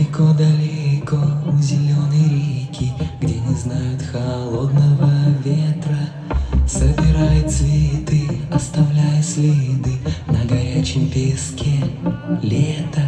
Далеко-далеко у зеленой реки, где не знают холодного ветра, собирает цветы, оставляя следы на горячем песке лета.